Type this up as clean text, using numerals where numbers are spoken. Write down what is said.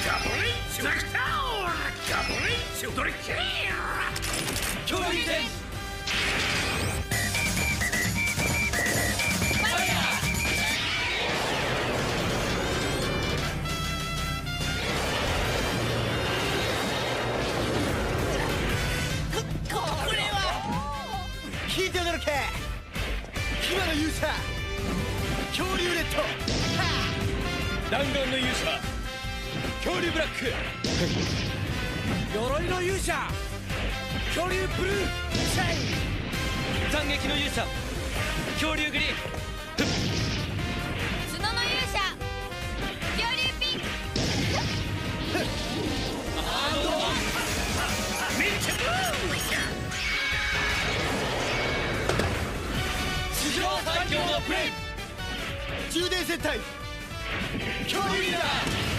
ガブリンチュザクターガブリンチュドリキー恐竜戦聞いて驚け牙の勇者恐竜レッド弾丸の勇者恐竜ブラック鎧の勇者恐竜ブルーシャイン斬撃の勇者恐竜グリーン角の勇者恐竜ピンクめっちゃブー史上最強のプレイ充電戦隊恐竜リーダー